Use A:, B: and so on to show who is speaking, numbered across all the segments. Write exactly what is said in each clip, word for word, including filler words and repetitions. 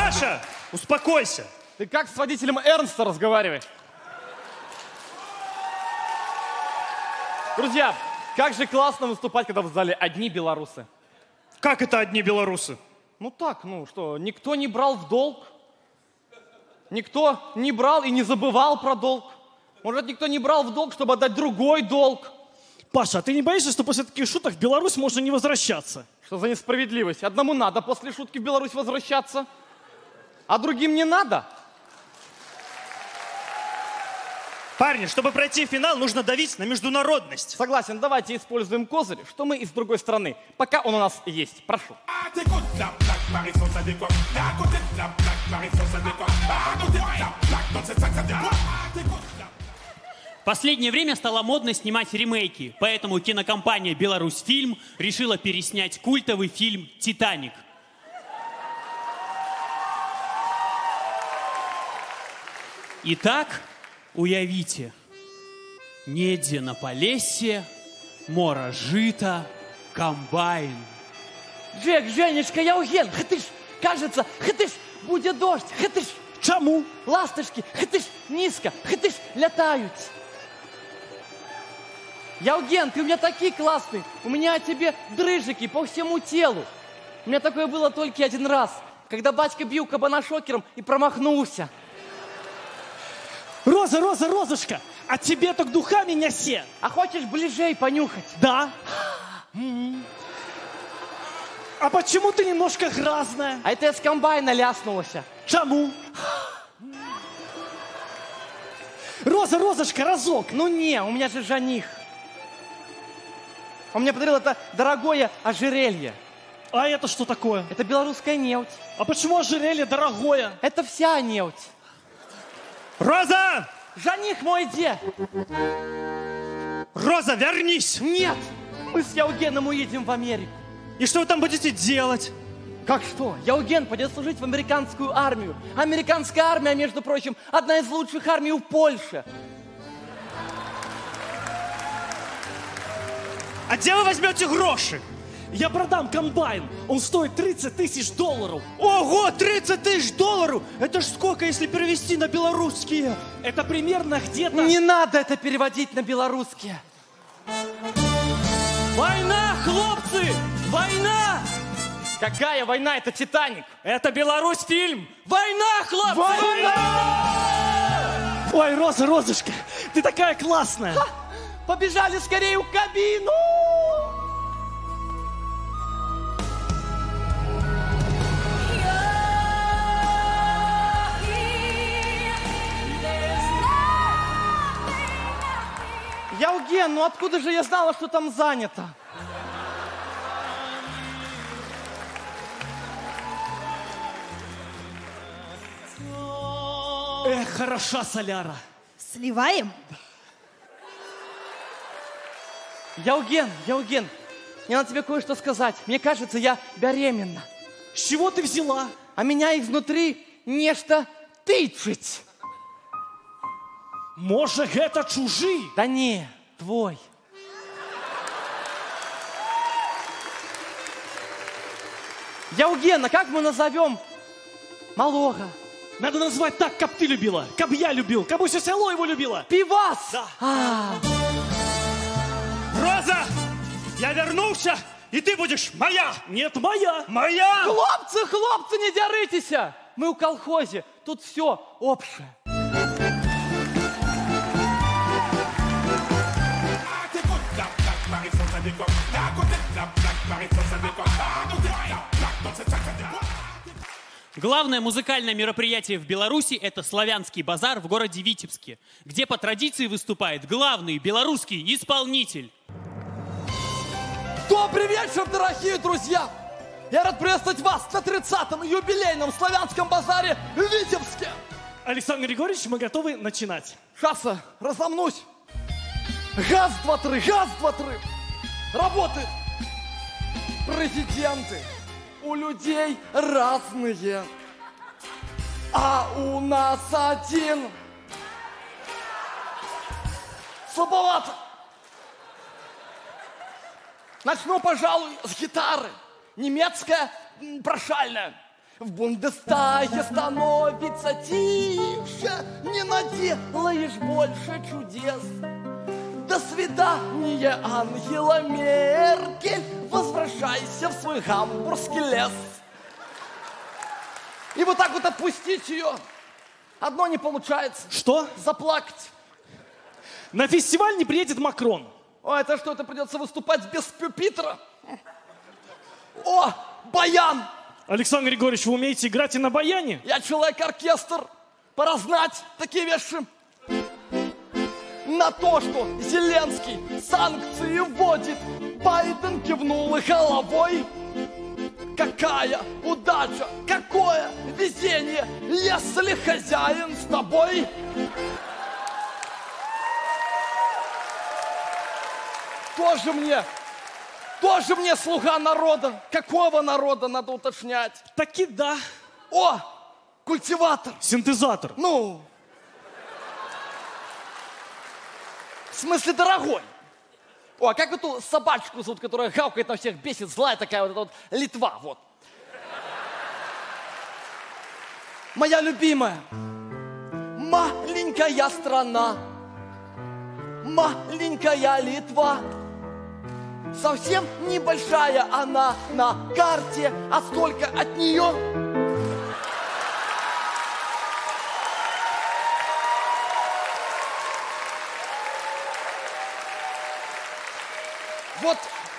A: Паша, успокойся.
B: Ты как с водителем Эрнста разговариваешь? Друзья, как же классно выступать, когда в зале одни белорусы.
A: Как это одни белорусы?
B: Ну так, ну что, никто не брал в долг. Никто не брал и не забывал про долг. Может, никто не брал в долг, чтобы отдать другой долг.
C: Паша, а ты не боишься, что после таких шуток в Беларусь можно не возвращаться?
B: Что за несправедливость? Одному надо после шутки в Беларусь возвращаться, а другим не надо.
A: Парни, чтобы пройти в финал, нужно давить на международность.
B: Согласен, давайте используем козырь, что мы из другой страны, пока он у нас есть. Прошу.
D: В последнее время стало модно снимать ремейки, поэтому кинокомпания «Беларусьфильм» решила переснять культовый фильм «Титаник». Итак, уявите, недзе на полесе, мора жита, комбайн.
E: Джек, Женечка, Яуген, хатыш, кажется, хатыш, будет дождь, хатыш.
C: Чему?
E: Ласточки, хатыш, низко, хатыш, летают. Яуген, ты у меня такие классные, у меня от тебе дрыжики по всему телу. У меня такое было только один раз, когда батька бил кабана шокером и промахнулся.
C: Роза, Роза, Розушка, а тебе так духами неси.
E: А хочешь ближей понюхать?
C: Да. А почему ты немножко грязная?
E: А это я с комбайна ляснулась.
C: Чему? Роза, Розушка, разок.
E: Ну не, у меня же жених. Он мне подарил это дорогое ожерелье.
C: А это что такое?
E: Это белорусская неудь.
C: А почему ожерелье дорогое?
E: Это вся неудь.
A: Роза!
E: Жених мой где?
A: Роза, вернись!
E: Нет! Мы с Яугеном уедем в Америку.
A: И что вы там будете делать?
E: Как что? Яуген пойдет служить в американскую армию. Американская армия, между прочим, одна из лучших армий в Польше.
A: А где вы возьмете гроши?
C: Я продам комбайн. Он стоит тридцать тысяч долларов.
A: Ого, тридцать тысяч долларов! Это ж сколько, если перевести на белорусские?
C: Это примерно где-то...
E: Не надо это переводить на белорусские.
C: Война, хлопцы! Война!
B: Какая война? Это «Титаник».
C: Это Беларусьфильм. Война, хлопцы!
E: Война!
C: Ой, Роза, Розушка, ты такая классная.
E: Ха! Побежали скорее в кабину! Яуген, ну откуда же я знала, что там занято?
C: Эх, хороша соляра.
F: Сливаем?
E: Яуген, Яуген, мне надо тебе кое-что сказать. Мне кажется, я беременна.
C: С чего ты взяла?
E: А меня изнутри нечто тычить.
C: Может, это чужий?
E: Да не, твой. Яуген, а как мы назовем малого?
C: Надо назвать так, как ты любила, как я любил, как бы все село его любило.
E: Пивас!
C: Да.
E: А.
A: Роза, я вернулся, и ты будешь моя!
C: Нет, моя!
A: Моя!
E: Хлопцы, хлопцы, не дяритесь! Мы в колхозе, тут все общее.
D: Главное музыкальное мероприятие в Беларуси – это славянский базар в городе Витебске, где по традиции выступает главный белорусский исполнитель.
E: Добрый вечер, дорогие друзья! Я рад приветствовать вас на тридцатом юбилейном славянском базаре в Витебске!
C: Александр Григорьевич, мы готовы начинать.
E: Шасса, разомнусь! Газ, два, три, газ, два, три! Работы! Президенты! У людей разные, а у нас один. Слабовато. Начну, пожалуй, с гитары. Немецкая, м, прошальная. В Бундестаге становится тише, не наделаешь больше чудес. До свидания, Ангела Меркель, возвращайся в свой гамбургский лес. И вот так вот отпустить ее. Одно не получается.
C: Что?
E: Заплакать.
C: На фестиваль не приедет Макрон.
E: О, это что, это придется выступать без пюпитра? О, баян!
C: Александр Григорьевич, вы умеете играть и на баяне?
E: Я человек-оркестр. Пора знать такие вещи. На то, что Зеленский санкции вводит, Байден кивнул головой. Какая удача, какое везение, если хозяин с тобой. Тоже мне, тоже мне слуга народа. Какого народа, надо уточнять.
C: Таки да.
E: О, культиватор.
C: Синтезатор.
E: Ну, в смысле дорогой. О, а как эту собачку зовут, которая гавкает на всех, бесит, злая такая вот эта вот Литва, вот. Моя любимая. Маленькая страна. Маленькая Литва. Совсем небольшая она на карте, а столько от нее. Вот,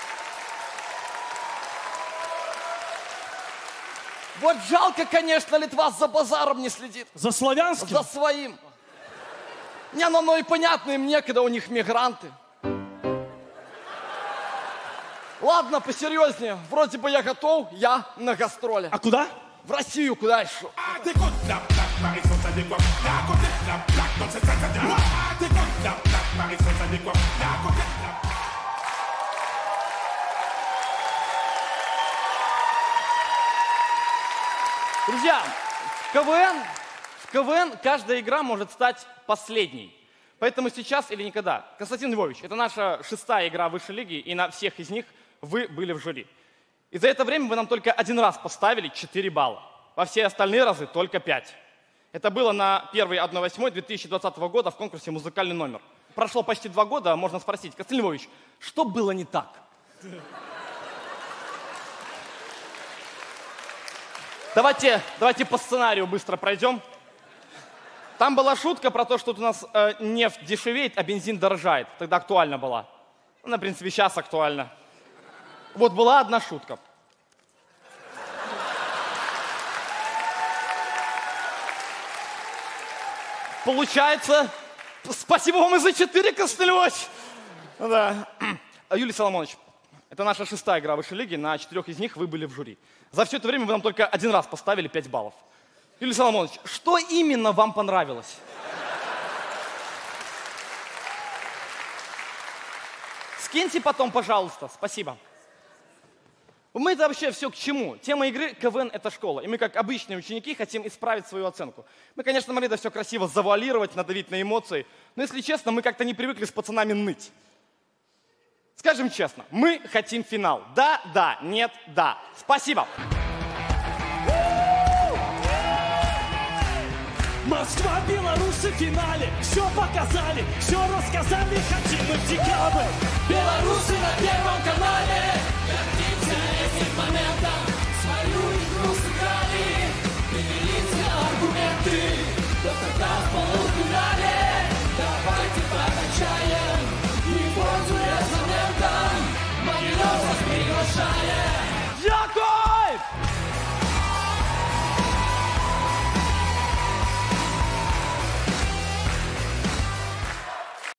E: вот жалко, конечно, Литва за базаром не следит.
C: За славянским?
E: За своим. Не, ну, ну и понятно, им некогда, у них мигранты. Ладно, посерьезнее. Вроде бы я готов, я на гастроли.
C: А куда?
E: В Россию, куда еще? Друзья, в КВН, в КВН каждая игра может стать последней. Поэтому сейчас или никогда. Константин Львович, это наша шестая игра высшей лиги, и на всех из них вы были в жюри. И за это время вы нам только один раз поставили четыре балла. Во все остальные разы только пять. Это было на первый одна восьмая две тысячи двадцатого года в конкурсе «Музыкальный номер». Прошло почти два года, можно спросить, Константин Львович, что было не так? Давайте, давайте по сценарию быстро пройдем. Там была шутка про то, что у нас э, нефть дешевеет, а бензин дорожает. Тогда актуально была. Она, в принципе, сейчас актуальна. Вот была одна шутка. Получается, спасибо вам и за четыре, Константин Львович. Да. Юлий Соломонович, это наша шестая игра высшей лиги, на четырех из них вы были в жюри. За все это время вы нам только один раз поставили пять баллов. Юлий Соломонович, что именно вам понравилось? Скиньте потом, пожалуйста. Спасибо. Мы это вообще все к чему? Тема игры КВН – это школа. И мы, как обычные ученики, хотим исправить свою оценку. Мы, конечно, могли это все красиво завуалировать, надавить на эмоции. Но, если честно, мы как-то не привыкли с пацанами ныть. Скажем честно, мы хотим финал. Да, да, нет, да. Спасибо.
C: Москва, Беларусь в финале. Все показали, все рассказали, хотим мы в декабрь.
E: Белорусы на первом